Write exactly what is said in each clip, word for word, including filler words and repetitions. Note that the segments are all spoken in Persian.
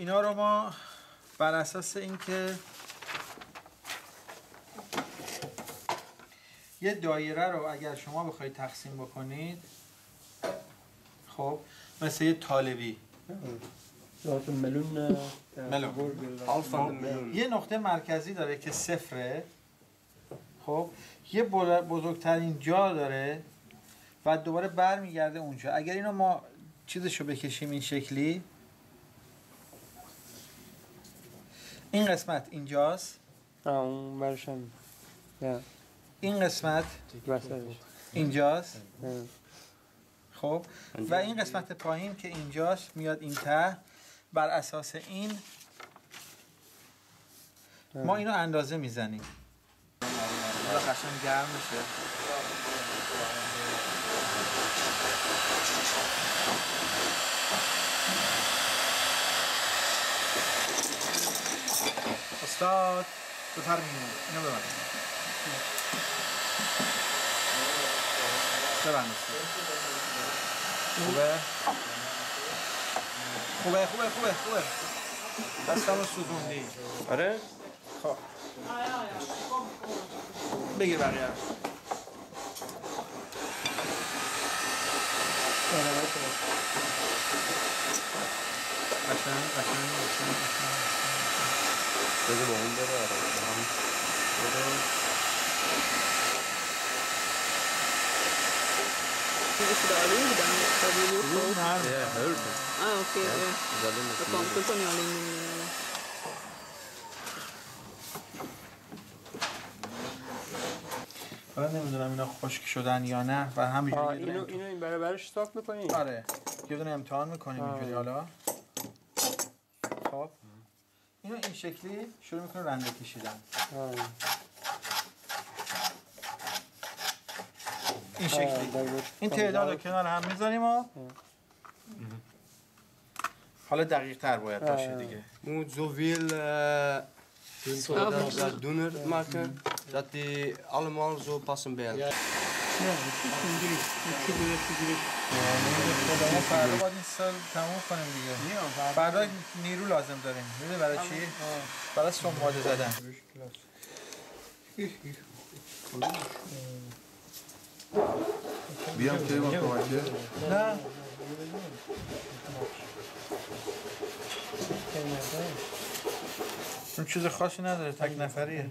اینا رو ما بر اساس اینکه یه دایره رو اگر شما بخواید تقسیم بکنید، خب مثل یه طالبی ذات ملون ملون یه نقطه مرکزی داره که صفره، خب یه بزرگترین جا داره و دوباره برمیگرده اونجا. اگر اینو ما چیزشو بکشیم این شکلی، این قسمت اینجاست، اون برشم این قسمت اینجاست، خب و این قسمت پایین که اینجاست میاد این ته. بر اساس این ما اینو اندازه میزنیم. حالا قشنگ گرم میشه. استاد بفرمایید اینو ببرید. ببرید. خوبه؟ خوبه خوبه خوبه خوبه. دستمو سوزوندی. آره؟ خب. بگیر بقیه. قشنگ قشنگ قشنگ قشنگ. بده با اون بره آره. بده. Is det aluminium? Aluminium? Ja, hörde. Ah, okej. Ja, Ja. det är aluminium. Det kom från aluminium. حالا نمیدونم اینا خشک شدن یا نه و همینجوری اینو اینو این برای برش استاک می‌کنی؟ آره. یه دونه امتحان می‌کنیم اینجوری. حالا خب اینو این شکلی شروع می‌کنه رنده کشیدن. این شکلی. این تعداد رو کنار هم میذاریم و حالا دقیق تر باید باشه دیگه. Moet zoveel uh, dunner maken dat die allemaal zo passen bij elkaar. خدا ما فردا باید این سال تموم کنیم دیگه. فردا نیرو لازم داریم. میدونی برای چی؟ برای سنباده زدن. بیام که ما کمکه؟ نه اون چیز خاصی نداره، تک نفریه.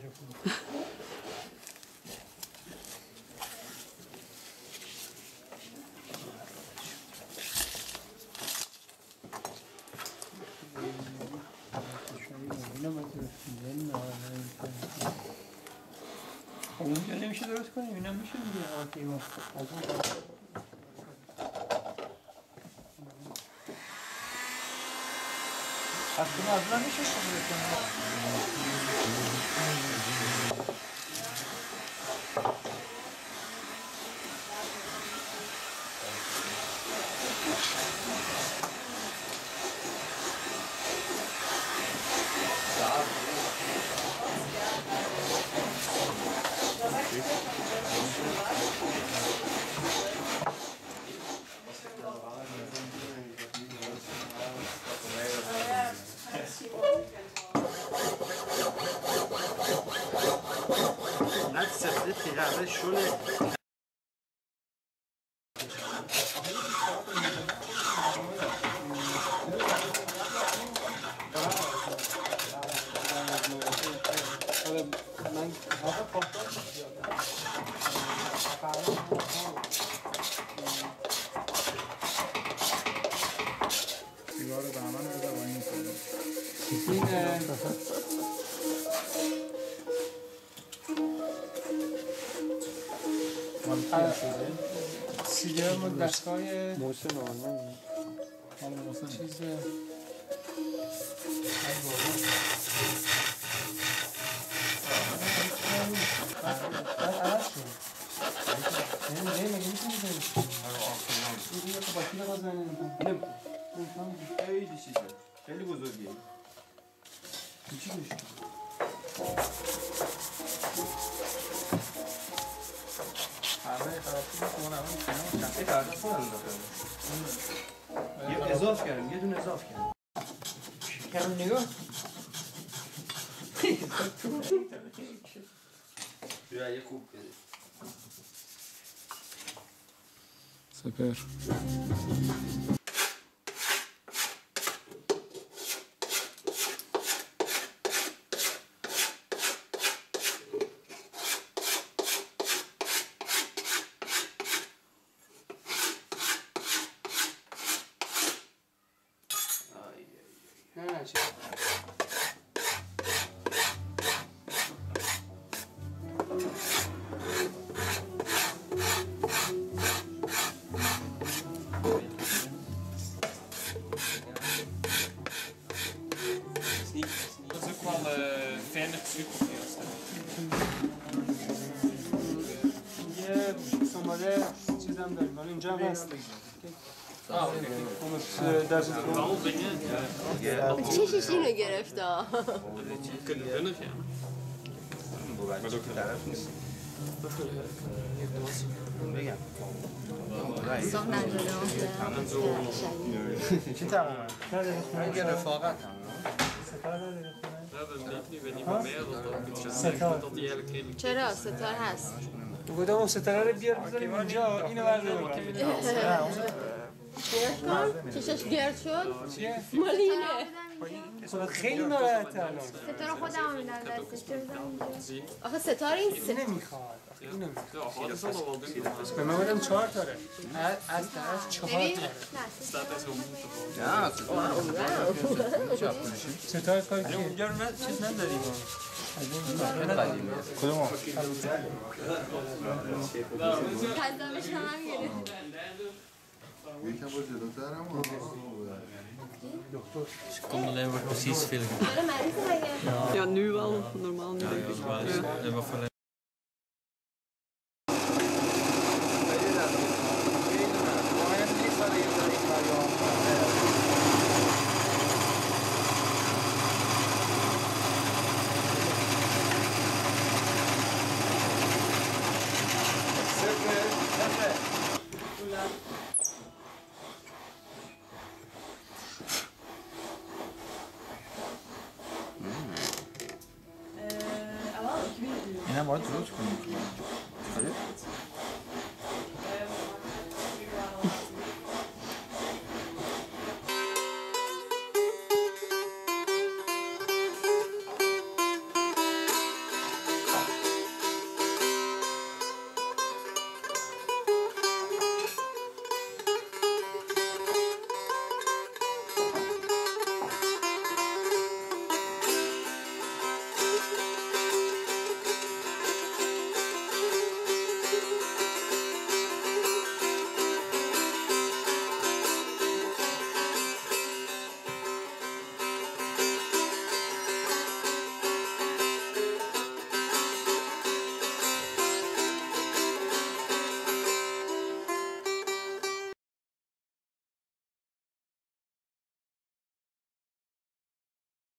اونجا نمیشه درست کنیم، اینا میشه دیگه. آتیما از اون از تو از من میشه کنیم. نه سفره تیغه شله سیگار به همه نرده با این کنم سیگار ما دستگاه محسن آنه چیز خیلی چیزه خیلی بزرگیه کوچیکش همه خرابی میکنه همه این فردا خودم داخل یه اضاف کردم یه دونه اضاف کردم نگاه بیا یه خوب بده. سپر نه نه چه Dat is ook wel uh, fijner truc. یه سماره چیزم داریم ولی اینجا هم هست Ah, oké. دست Wel dingen. چشش اینو گرفت ها Kunnen winnen, ja. بگم. صاف نداره چی تمامه؟ اگه رفاقت هم. Ja, dan denk ik niet, weet niet van mij dat dat moet zijn. Dat die eigenlijk redelijk... چرا ستار هست گفتم اون ستاره رو بیار بذاریم اینجا اینو برداریم گرد کن چشش گرد شد چیه؟ مال اینه خیلی ناراحته الان ستاره خودم میدن دستش چه بزنم آخه ستار این این ست... نمیخواد آخه این نمیخواد Ja, dat zal wel doen. به من بودم چهار تاره از از طرف چهار ببین تاره Staat hij zo moeten vallen. نه ستاره کار کیه؟ کدوم؟ پنجمش هم گرفت یکم با جلوتر هم Ze kon alleen maar precies filmen. آره مریض مگه Ja, nu wel. Normaal nu denk ik. Ja. En wat voor اینم باید درست کنیم